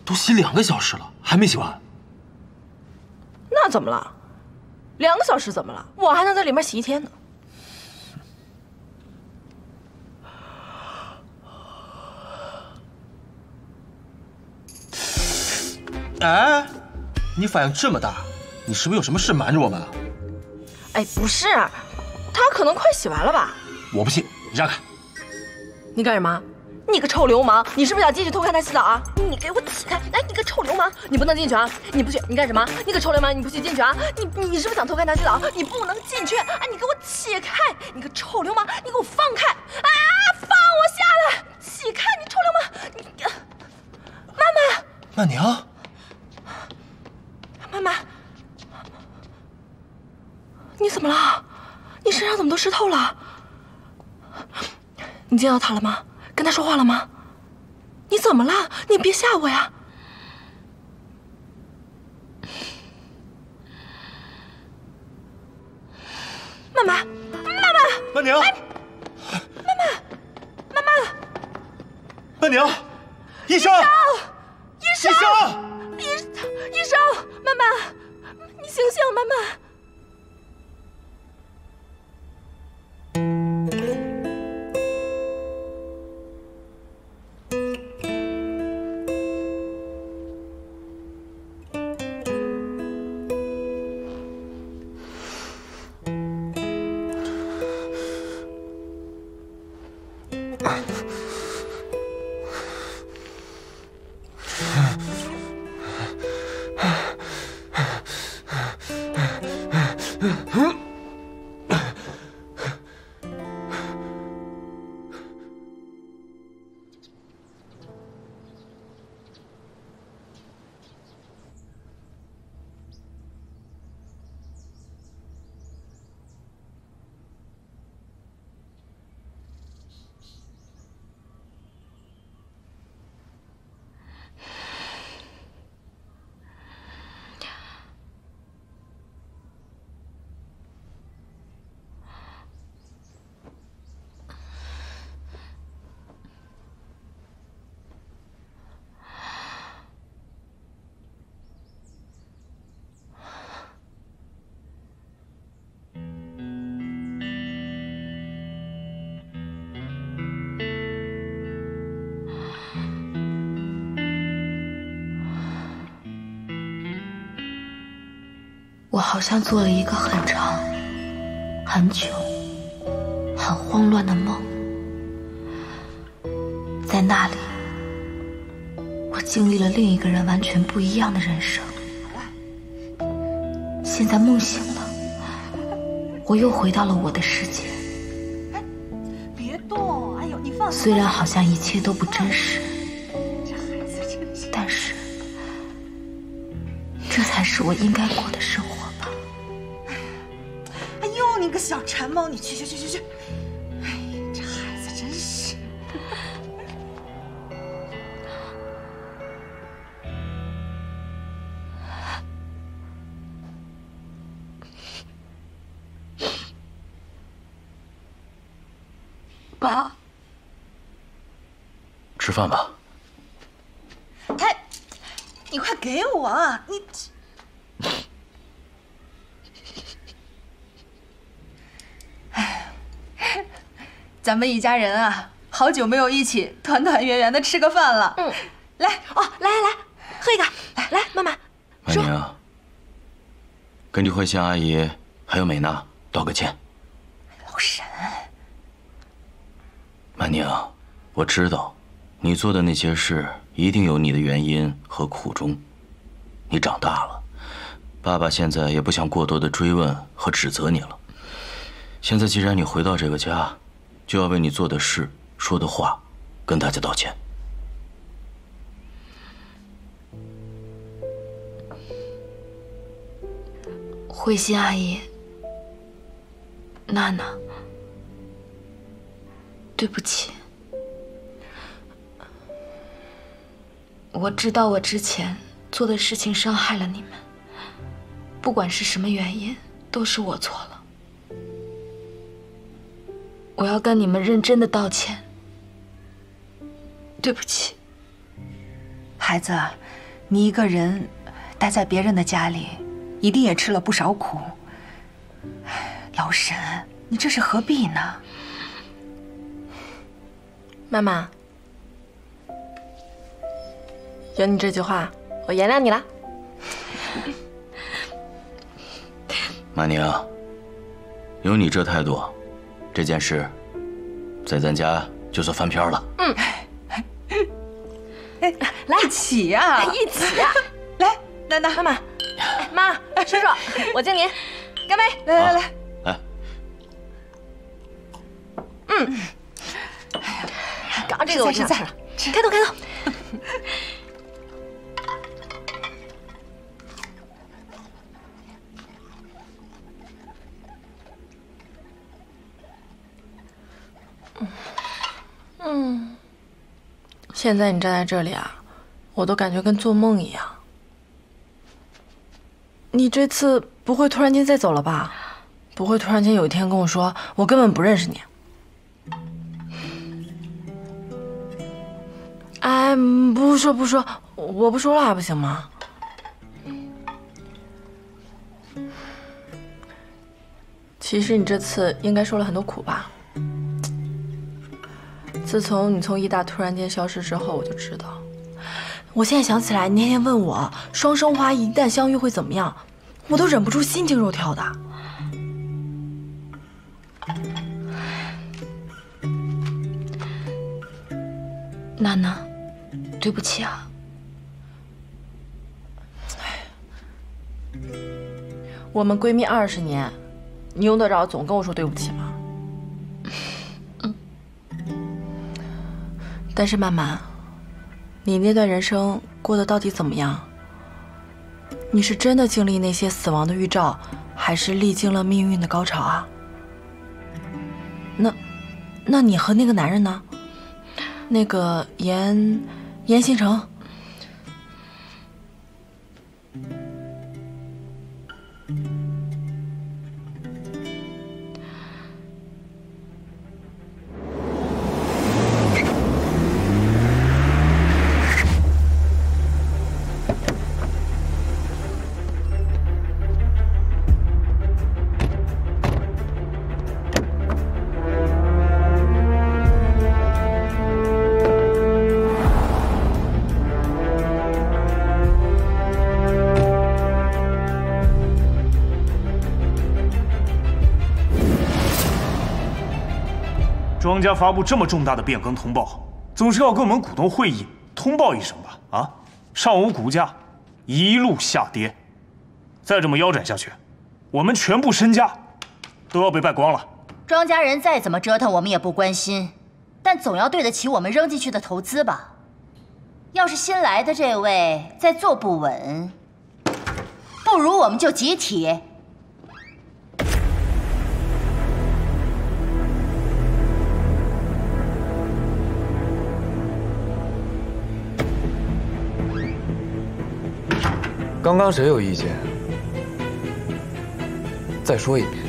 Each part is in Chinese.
都洗2个小时了，还没洗完。 那怎么了？2个小时怎么了？我还能在里面洗1天呢。 哎，你反应这么大，你是不是有什么事瞒着我们啊？ 哎，不是，他可能快洗完了吧？ 我不信，你让开！ 你干什么？你个臭流氓！你是不是想进去偷看他洗澡啊？你给我起开！哎，你个臭流氓！你不能进去啊！你不许！你干什么？你个臭流氓！你不许进去啊！你是不是想偷看他洗澡？你不能进去！哎，你给我起开！你个臭流氓！你给我放开！啊！放我下来！起开！你臭流氓！你，妈妈！ 曼宁， 妈妈，你怎么了？你身上怎么都湿透了？你见到他了吗？跟他说话了吗？你怎么了？你别吓我呀！妈妈，妈妈， 曼宁， 哎，妈妈，妈妈， 曼宁，医生， 医生，医生，妈妈，你醒醒，妈妈。 我好像做了一个很长、很久、很慌乱的梦，在那里，我经历了另一个人完全不一样的人生。现在梦醒了，我又回到了我的世界。 别动！哎呦，你放松。 虽然好像一切都不真实，但是这才是我应该过的生活。 哎呦，你个小馋猫，你去！哎呀，这孩子真是。 爸， 吃饭吧。 哎，你快给我啊！你。咱们一家人啊，好久没有一起团团圆圆的吃个饭了。来来，喝一个。来，妈妈。 曼宁，跟李慧仙阿姨还有美娜道个歉。 老沈， 曼宁，我知道，你做的那些事一定有你的原因和苦衷。你长大了，爸爸现在也不想过多的追问和指责你了。现在既然你回到这个家，就要为你做的事、说的话，跟大家道歉。 慧心阿姨，娜娜，对不起。我知道我之前做的事情伤害了你们，不管是什么原因，都是我错了。我要跟你们认真的道歉，对不起。 孩子， 你一个人待在别人的家里，一定也吃了不少苦。老沈，你这是何必呢？ 妈妈，有你这句话，我原谅你了。 马宁，有你这态度，这件事在咱家就算翻篇了。 来，一起呀， 一起呀！ 来，娜娜， 妈妈，妈，叔叔，我敬您，干杯！ 来。 来， 刚这个我吃菜， 开动。现在你站在这里啊，我都感觉跟做梦一样。你这次不会突然间再走了吧？不会突然间有一天跟我说我根本不认识你？哎，不说，我不说了还不行吗？其实你这次应该受了很多苦吧？自从你从医大突然间消失之后，我就知道。我现在想起来，你那天问我双生花一旦相遇会怎么样，我都忍不住心惊肉跳的。 娜娜，对不起啊。 我们闺蜜20年，你用得着总跟我说对不起吗？但是曼曼，你那段人生过得到底怎么样？你是真的经历那些死亡的预兆，还是历经了命运的高潮啊？那你和那个男人呢？那个严新成。 庄家发布这么重大的变更通报，总是要跟我们股东会议通报一声吧？啊，上午股价一路下跌，再这么腰斩下去，我们全部身家都要被败光了。 庄家人再怎么折腾，我们也不关心，但总要对得起我们扔进去的投资吧？要是新来的这位再坐不稳，不如我们就集体。 刚刚谁有意见？再说一遍。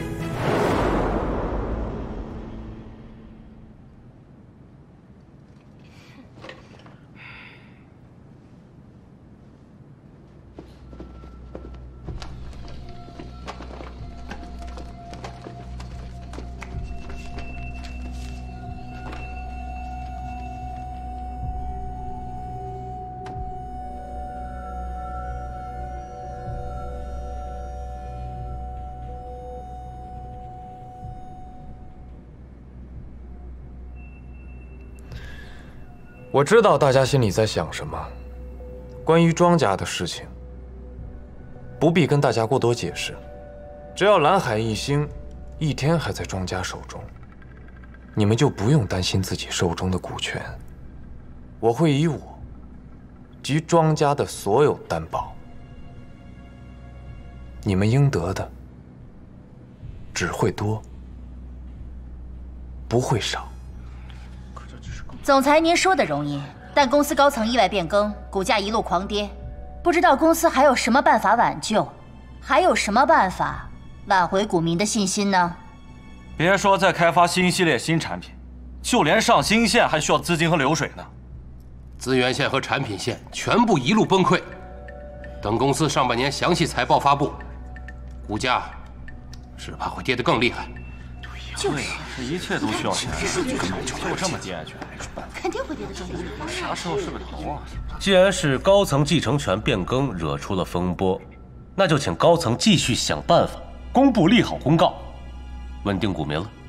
我知道大家心里在想什么，关于庄家的事情，不必跟大家过多解释。只要蓝海一星一天还在庄家手中，你们就不用担心自己手中的股权。我会以我及庄家的所有担保，你们应得的只会多，不会少。 总裁，您说的容易，但公司高层意外变更，股价一路狂跌，不知道公司还有什么办法挽救，还有什么办法挽回股民的信心呢？ 别说再开发新系列新产品，就连上新线还需要资金和流水呢。 资源线和产品线全部一路崩溃， 等公司上半年详细财报发布，股价只怕会跌得更厉害。 对呀，这一切都需要钱，根本就这么跌下去， 肯定会跌得更厉害。 啥时候是个头啊？ 既然是高层继承权变更惹出了风波，那就请高层继续想办法公布利好公告，稳定股民了。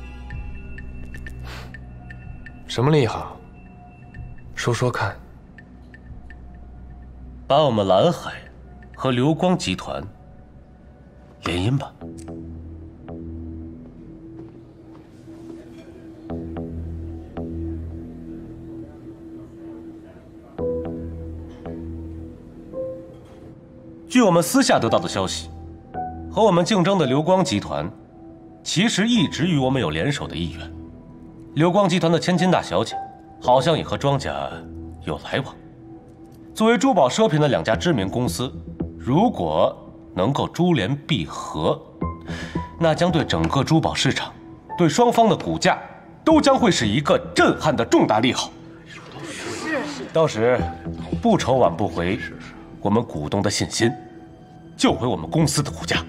什么利好？说说看。 把我们蓝海和流光集团联姻吧。据我们私下得到的消息，和我们竞争的流光集团，其实一直与我们有联手的意愿。流光集团的千金大小姐，好像也和庄家有来往。作为珠宝奢品的两家知名公司，如果能够珠联璧合，那将对整个珠宝市场，对双方的股价，都将会是一个震撼的重大利好。到时不愁挽不回我们股东的信心，救回我们公司的股价。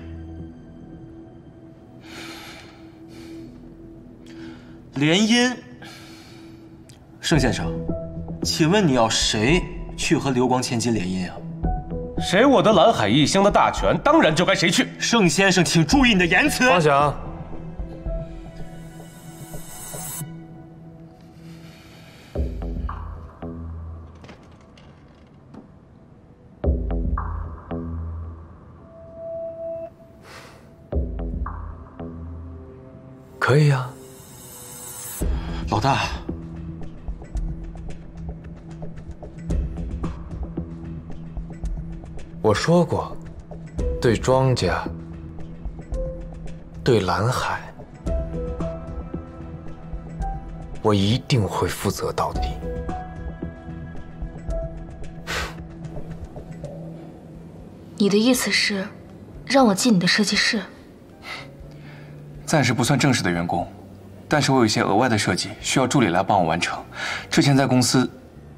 联姻，盛先生，请问你要谁去和流光千金联姻啊？ 谁获得蓝海一星的大权，当然就该谁去。 盛先生，请注意你的言辞。 方翔，可以呀。 老大， 我说过，对庄家，对蓝海，我一定会负责到底。 你的意思是，让我进你的设计室？ 暂时不算正式的员工，但是我有一些额外的设计需要助理来帮我完成。之前在公司，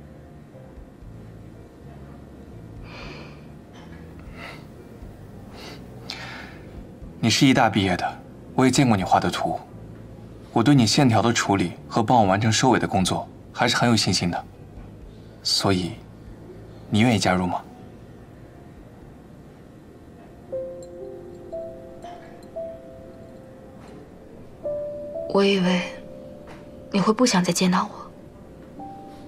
你是医大毕业的，我也见过你画的图，我对你线条的处理和帮我完成收尾的工作还是很有信心的。所以，你愿意加入吗？ 我以为你会不想再见到我，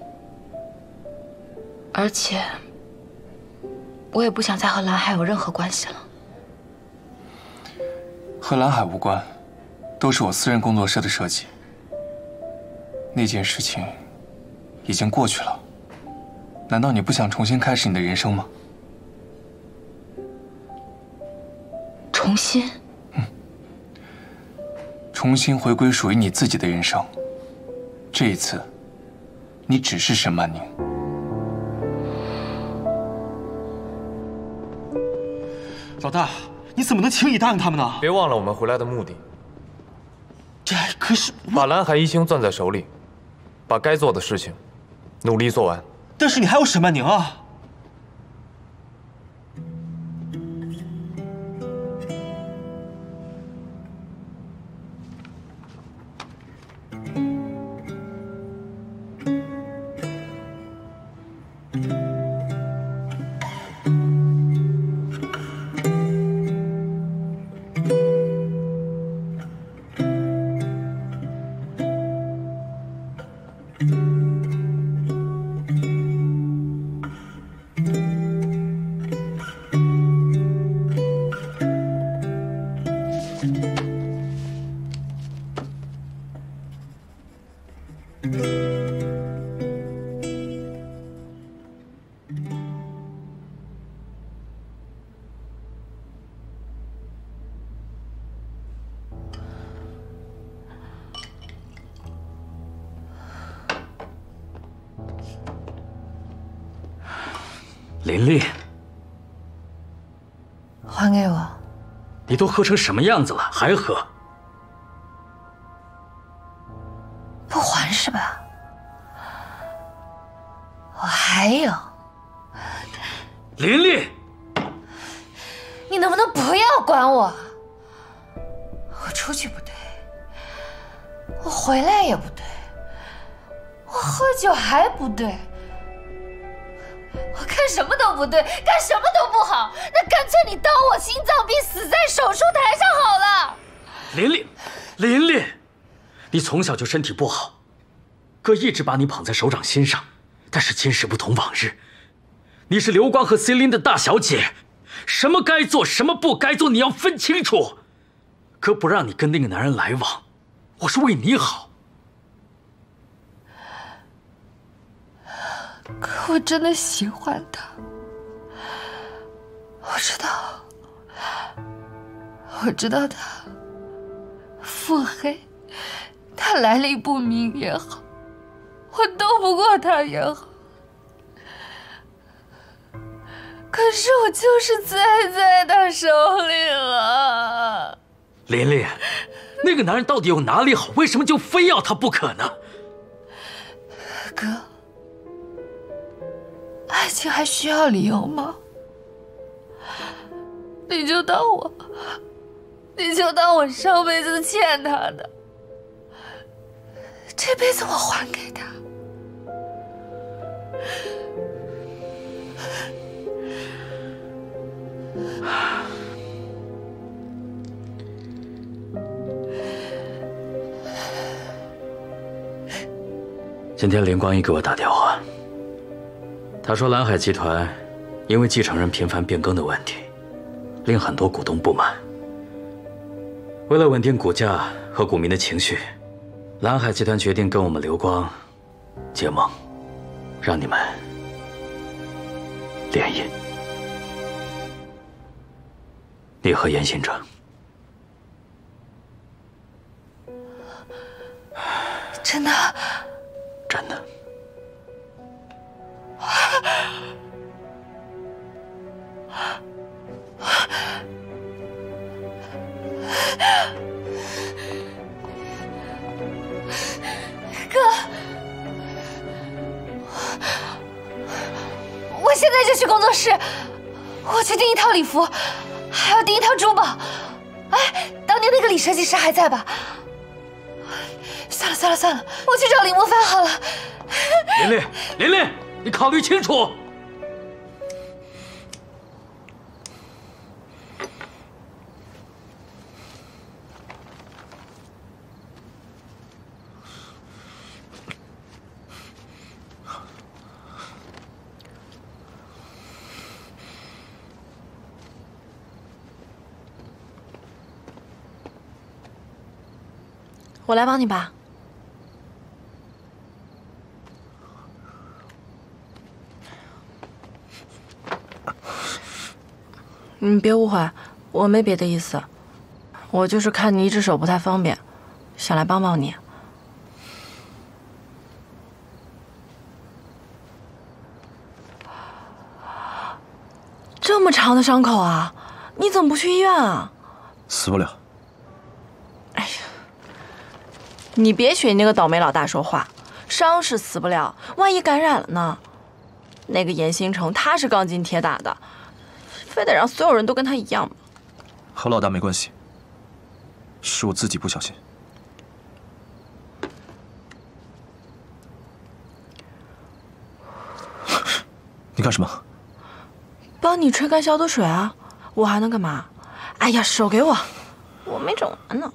而且我也不想再和蓝海有任何关系了。 和蓝海无关，都是我私人工作室的设计。那件事情已经过去了，难道你不想重新开始你的人生吗？ 重新？ 重新回归属于你自己的人生。这一次，你只是沈曼宁。 老大，你怎么能轻易答应他们呢？ 别忘了我们回来的目的。 这可是把蓝海一星攥在手里，把该做的事情努力做完。 但是你还有沈曼宁啊！ 琳琳， 还给我。 你都喝成什么样子了，还喝？ 不还是吧？我还有。 琳琳， 能不能不要管我？我出去不对，我回来也不对，我喝酒还不对，我看什么都不对，干什么都不好。那干脆你当我心脏病死在手术台上好了。 琳琳，你从小就身体不好，哥一直把你捧在手掌心上，但是今时不同往日，你是刘光和 Celine 的大小姐，什么该做，什么不该做，你要分清楚。哥不让你跟那个男人来往，我是为你好。 可我真的喜欢他，我知道他腹黑，他来历不明也好，我斗不过他也好，可是我就是在他手里了。 琳琳，那个男人到底有哪里好？为什么就非要他不可呢？ 哥，爱情还需要理由吗？你就当我上辈子欠他的，这辈子我还给他。 今天林光一给我打电话，他说蓝海集团因为继承人频繁变更的问题，令很多股东不满。为了稳定股价和股民的情绪，蓝海集团决定跟我们刘光结盟，让你们联姻。你和严新哲。 真的？ 真的。 哥，我现在就去工作室，我去订一套礼服，还要订一套珠宝。哎，当年那个李设计师还在吧？算了，我去找李莫凡好了。 琳琳，你考虑清楚。 我来帮你吧。你别误会，我没别的意思，我就是看你一只手不太方便，想来帮帮你。这么长的伤口啊，你怎么不去医院啊？ 死不了。 哎呀，你别学你那个倒霉老大说话，伤是死不了，万一感染了呢？那个严新成他是钢筋铁打的。非得让所有人都跟他一样吗？ 和老大没关系，是我自己不小心。你干什么？ 帮你吹干消毒水啊！我还能干嘛？哎呀，手给我，我没整完呢。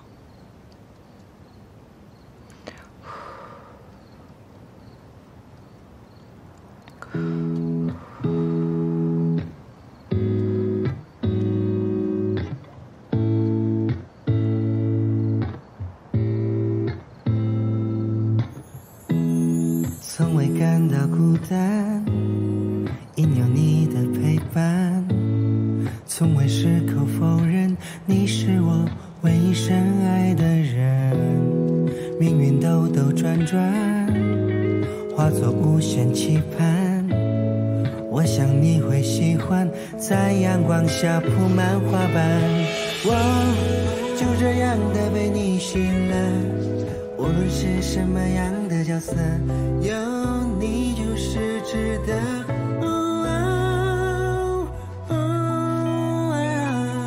从未感到孤单，因有你的陪伴，从未矢口否认你是我唯一深爱的人。命运兜兜转转，化作无限期盼，我想你会喜欢在阳光下铺满花瓣。我就这样的被你吸引了，无论是什么样的角色，有你就是值得。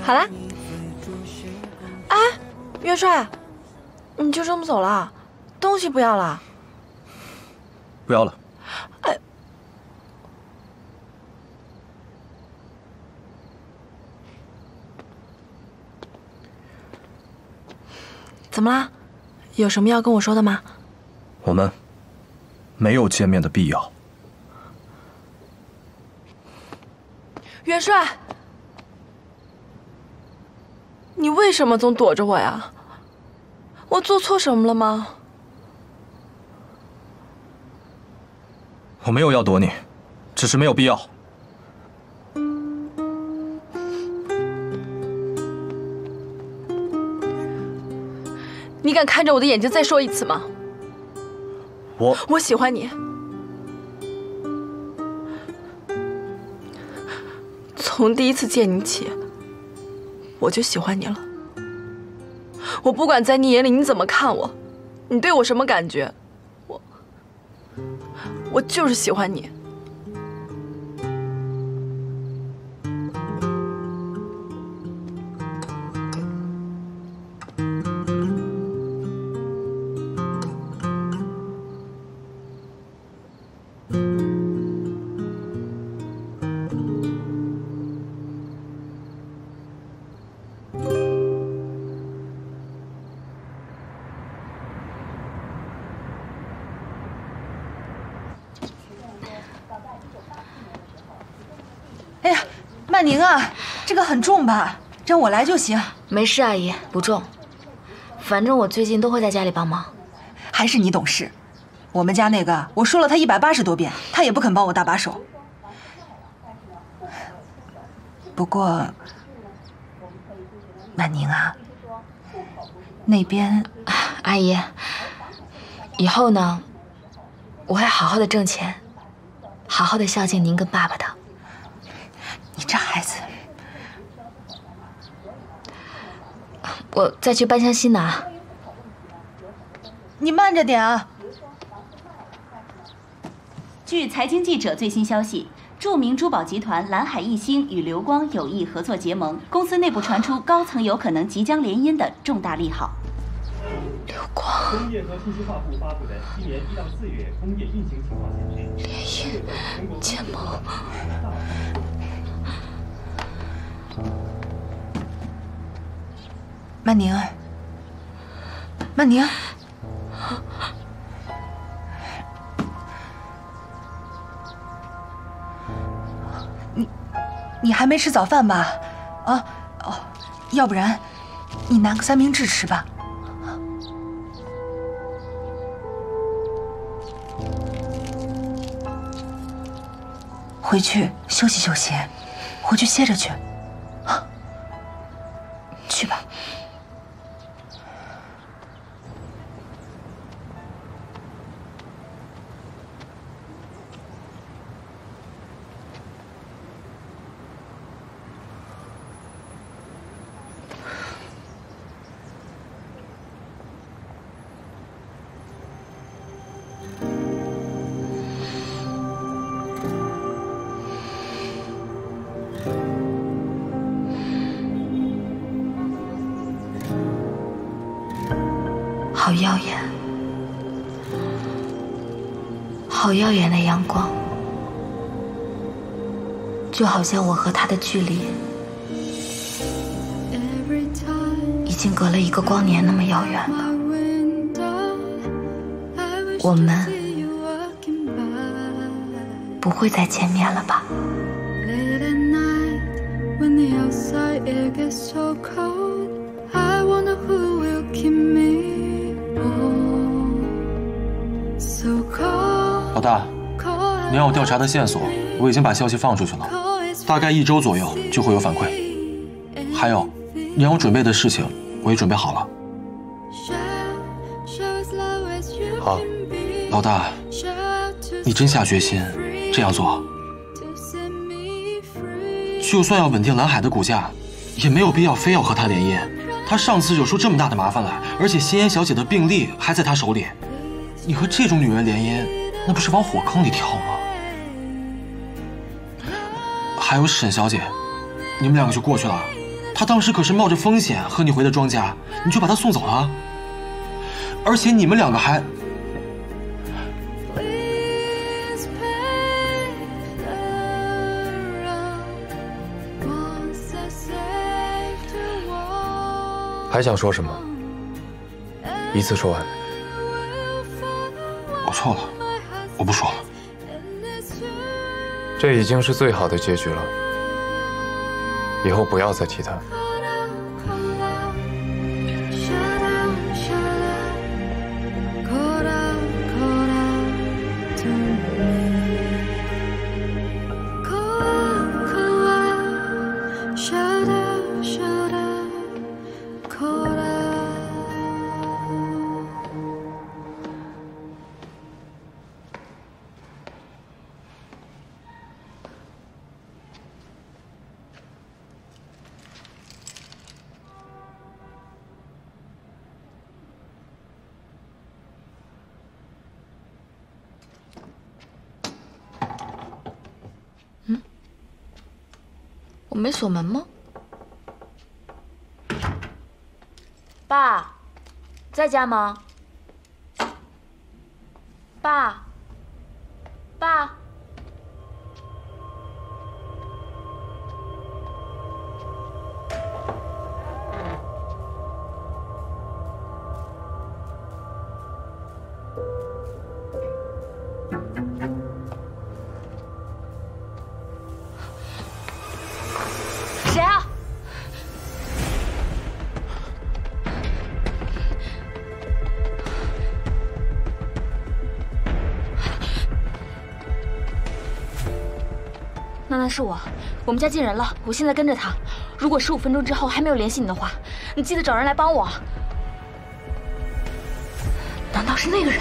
好啦。哎，元帅，你就这么走了？东西不要了？ 不要了。 哎，怎么啦？有什么要跟我说的吗？ 我们没有见面的必要。 元帅，你为什么总躲着我呀？我做错什么了吗？ 我没有要躲你，只是没有必要。 你敢看着我的眼睛再说一次吗？我喜欢你。从第一次见你起，我就喜欢你了。我不管在你眼里你怎么看我，你对我什么感觉，我就是喜欢你。 哎呀，曼宁啊，这个很重吧？让我来就行。 没事，阿姨，不重。反正我最近都会在家里帮忙。 还是你懂事。我们家那个，我说了他180多遍，他也不肯帮我搭把手。不过，曼宁啊，那边， 阿姨，以后呢，我会好好的挣钱，好好的孝敬您跟爸爸的。 你这孩子， 我再去搬箱西拿。 你慢着点啊！ 据财经记者最新消息，著名珠宝集团蓝海一星与流光有意合作结盟，公司内部传出高层有可能即将联姻的重大利好。 流光。 工业和信息化部发布的今年1到4月工业运行情况显示， 联姻结盟。 曼宁，曼宁，你还没吃早饭吧？啊，哦，要不然你拿个3明治吃吧。回去休息休息，回去歇着去。啊，去吧。 好耀眼，好耀眼的阳光，就好像我和他的距离已经隔了1个光年那么遥远了。我们不会再见面了吧？ 老大，你让我调查的线索，我已经把消息放出去了，大概1周左右就会有反馈。还有，你让我准备的事情，我也准备好了。 好， 老大，你真下决心这样做？就算要稳定蓝海的股价，也没有必要非要和他联姻。他上次惹出这么大的麻烦来，而且心妍小姐的病历还在他手里，你和这种女人联姻，那不是往火坑里跳吗？还有沈小姐，你们2个就过去了， 他当时可是冒着风险和你回的庄家，你却把他送走了，而且你们两个还…… 还想说什么？一次说完。 我错了，我不说了。 这已经是最好的结局了，以后不要再提他。 我没锁门吗？爸，在家吗？爸，爸。谁啊？娜娜，是我，我们家进人了，我现在跟着他。如果15分钟之后还没有联系你的话，你记得找人来帮我。难道是那个人？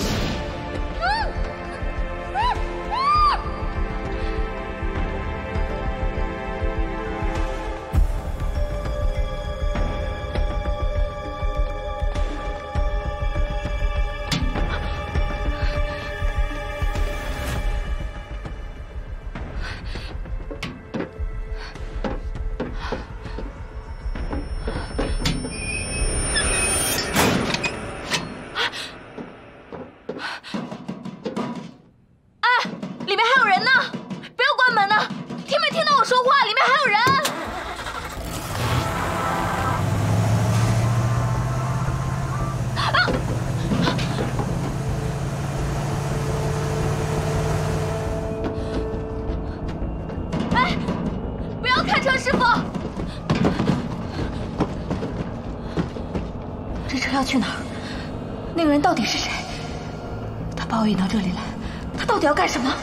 要去哪儿？那个人到底是谁？他把我引到这里来，他到底要干什么？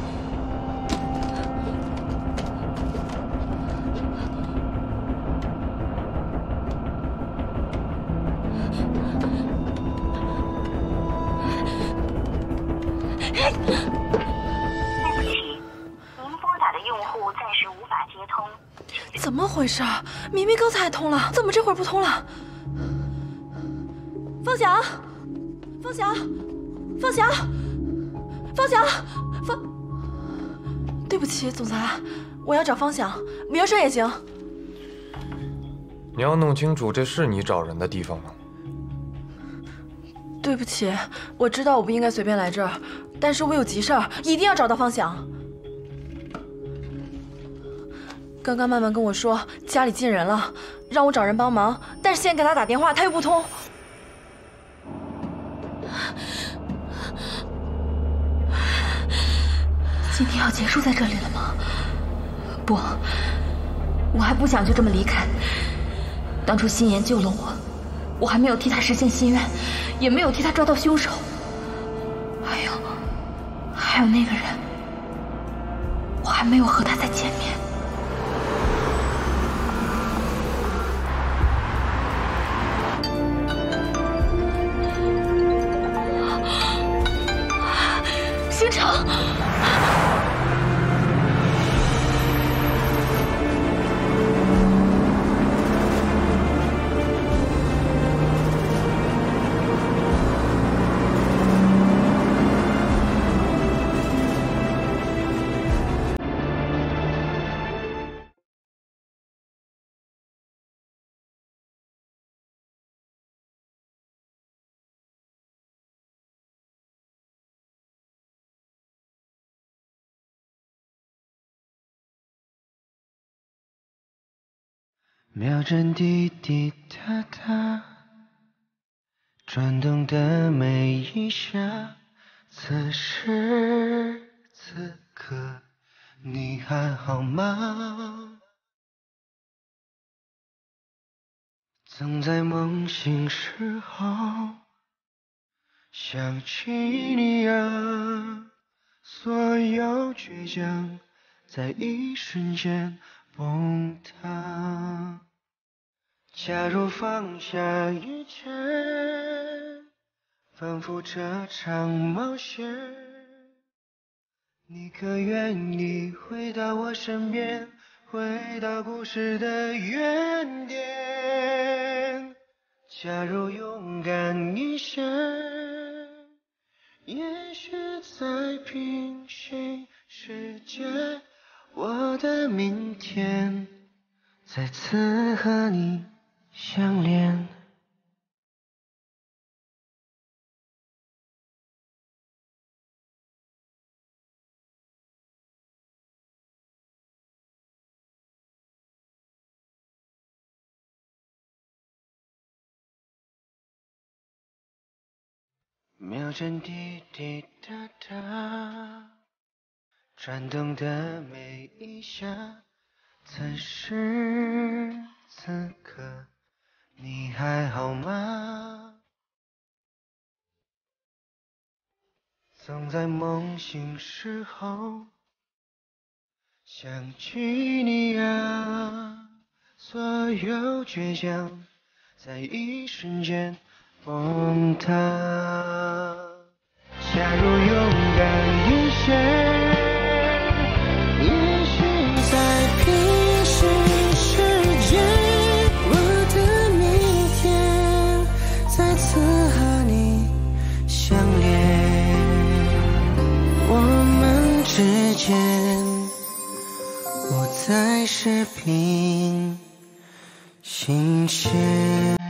对不起，您拨打的用户暂时无法接通。 怎么回事？明明刚才还通了，怎么这会儿不通了？方翔，方翔，方翔，方翔，对不起，总裁，我要找方翔，李耀山也行。 你要弄清楚，这是你找人的地方吗？ 对不起，我知道我不应该随便来这儿，但是我有急事儿，一定要找到方翔。刚刚曼曼跟我说家里进人了，让我找人帮忙，但是现在给他打电话，他又不通。今天要结束在这里了吗？不，我还不想就这么离开。当初心妍救了我，我还没有替他实现心愿，也没有替他抓到凶手。还有那个人，我还没有和他再见面。星城。 秒针滴滴答答，转动的每一下。此时此刻，你还好吗？总在梦醒时候想起你啊，所有倔强在一瞬间崩塌。假如放下一切，仿佛这场冒险，你可愿意回到我身边，回到故事的原点？假如勇敢一些，也许在平行世界，我的明天再次和你相连。秒针滴滴答答，转动的每一下。此时此刻，你还好吗？总在梦醒时候想起你啊，所有倔强在一瞬间崩塌。假如勇敢一些，也许在平行世界，我的明天再次和你相连。我们之间不再是平行线。